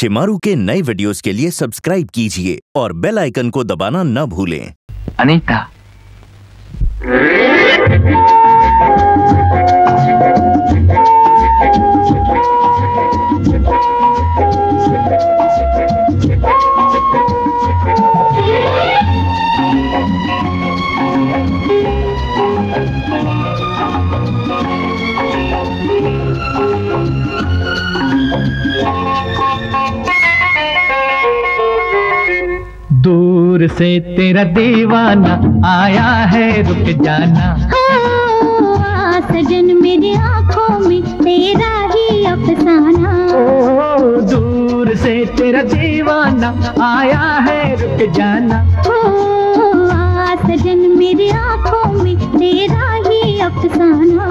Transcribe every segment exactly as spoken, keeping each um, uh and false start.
शिमारू के नए वीडियोस के लिए सब्सक्राइब कीजिए और बेल आइकन को दबाना न भूलें। अनीता, दूर से तेरा दीवाना आया है, रुक जाना। हाँ, सजन मेरी आंखों में तेरा ही अफसाना। ओ, दूर से तेरा दीवाना आया है, रुक जाना। हाँ, सजन मेरी आंखों में तेरा ही अफसाना।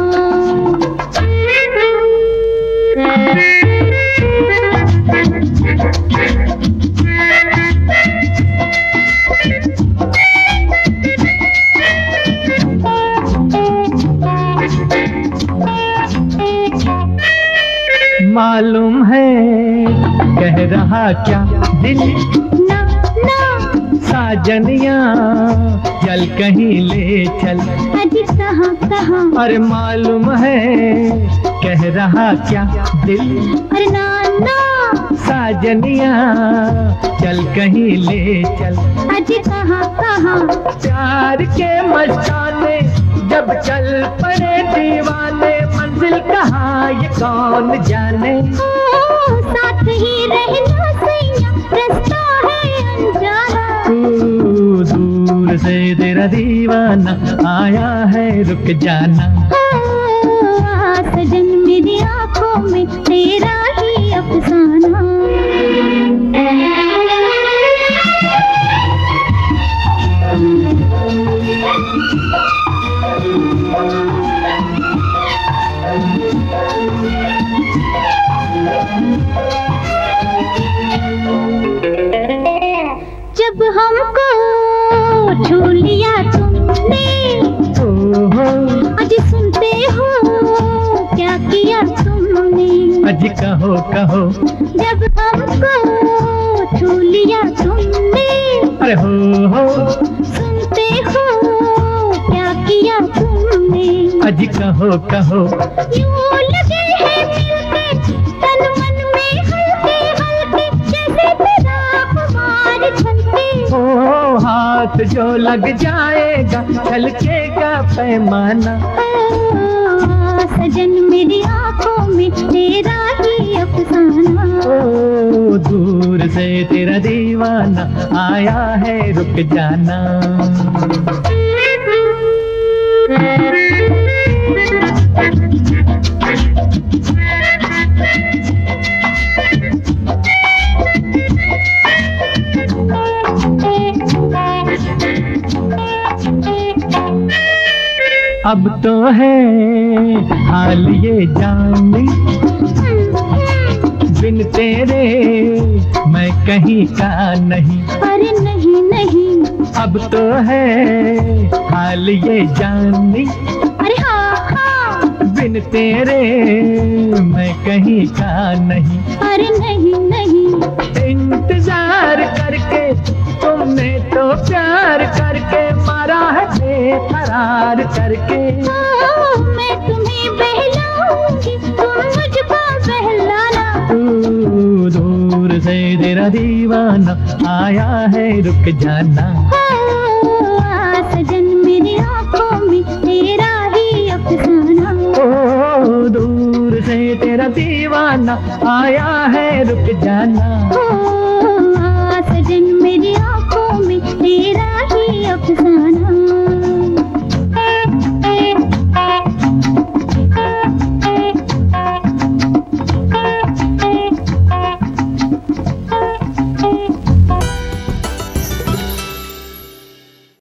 मालूम है कह रहा क्या दिल, ना ना साजनिया चल कहीं ले चल। अजी कहाँ कहाँ, अरे मालूम है कह रहा क्या दिल, अरे ना ना साजनिया चल कहीं ले चल। अजी कहाँ कहाँ, प्यार के मस्ताने जब चल पड़े दीवाने, मंजिल कहाँ ये कौन जाने। ओ, साथ ही रहना सैया, रास्ता है अनजाना। तू दूर से तेरा दीवाना आया है, रुक जाना। हाँ, सजन मेरी आंखों में तेरा ही अफसाना। जब हमको छू लिया तुमने, आज सुनते हो क्या किया तुमने। अजी कहो कहो, जब हमको छू लिया तुमने, अरे हो हो, सुनते हो क्या किया तुमने। अजी कहो कहो, यूं लगे हैं मिलके तन मन में हल्के हल्के, जैसे तेरा खुमार छलके। ओ हाथ जो लग जाएगा छलकेगा पैमाना। आ, सजन मेरी आंखों में तेरा ही अफसाना। ओ, दूर से तेरा दीवाना आया है, रुक जाना। अब तो है हाल ये जाने, बिन तेरे मैं कहीं का नहीं। अरे नहीं नहीं, अब तो है हाल ये जाने, अरे हाँ हाँ, बिन तेरे मैं कहीं का नहीं। अरे नहीं नहीं, इंतजार करके तुमने तो प्यार करके मारा है बेकरार करके। ओ, मैं तुम्हें बहलाऊंगी, तुम मुझको बहलाना। तू दूर से तेरा दीवाना आया है, रुक जाना। हाँ, सजन मेरी आंखों में तेरा ही अफसाना। ओ, दूर से तेरा दीवाना आया है, रुक जाना। ओ,